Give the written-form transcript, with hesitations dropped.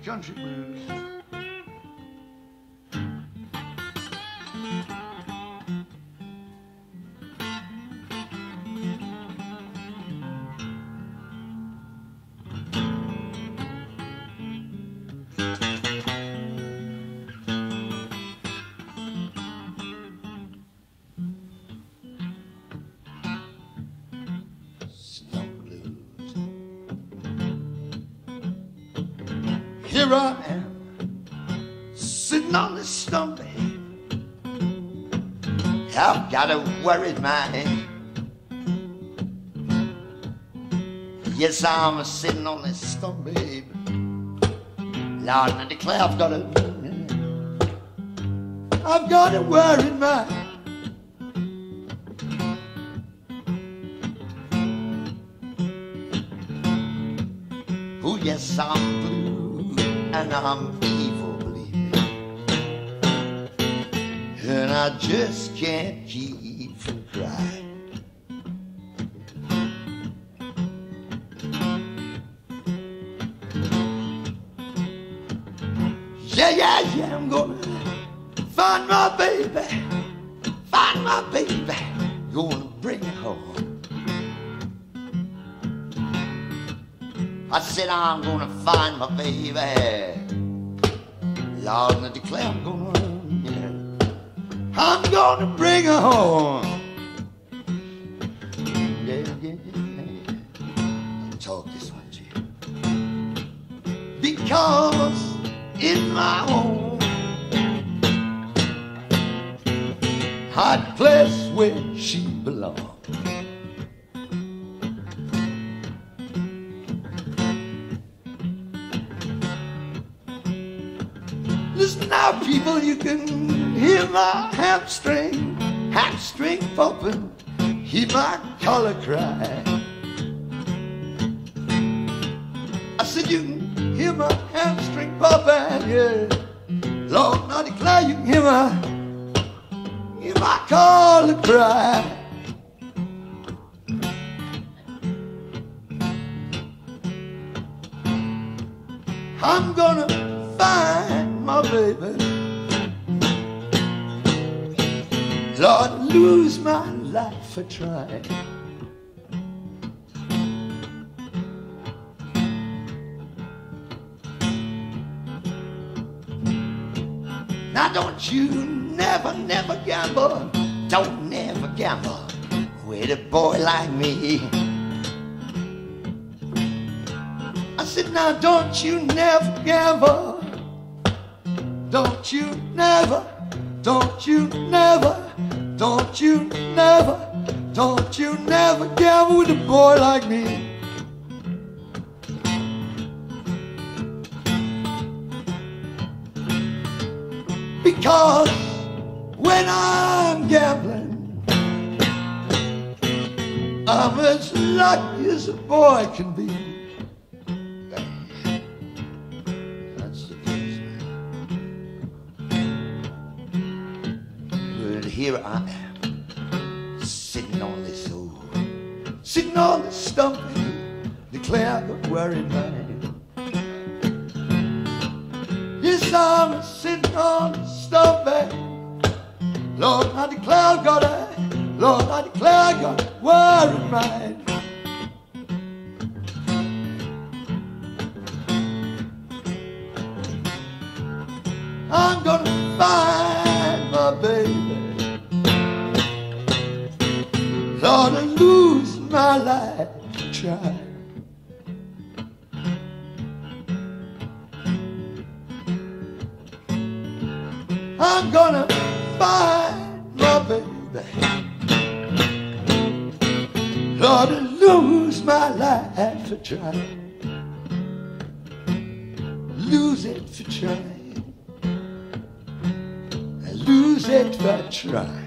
country blues. Here I am, sitting on this stump, babe. I've got a worried mind. Yes, I'm sitting on this stump, babe. Lord, I declare I've got a worried mind. Oh, yes, I'm blue and I'm evil, believe me, and I just can't keep from crying. Yeah, I'm gonna find my baby, gonna bring her home. I said I'm gonna find my baby, Lord, and I declare I'm gonna bring her home. Yeah. Talk this one to you, because in my home, hot place where she belongs. Listen now, people, you can hear my hamstring pumping, hear my collar cry. I said you can hear my hamstring pumping, yeah. Lord, I declare you can hear my collar cry. I'm gonna find my baby, Lord, lose my life for trying. Now don't you never gamble, don't never gamble with a boy like me. I said now don't you never gamble, don't you never gamble with a boy like me. Because when I'm gambling, I'm as lucky as a boy can be. That's the case, man. But here I am, sitting on this stump, declare the worried mind. Yes, I'm sitting on the stump, Lord, I declare I got a worried mind. I'm gonna find my baby, Lord, I lose my life trying. I'm gonna find my baby, Lord, I lose my life for trying. Lose it for trying. I lose it for trying.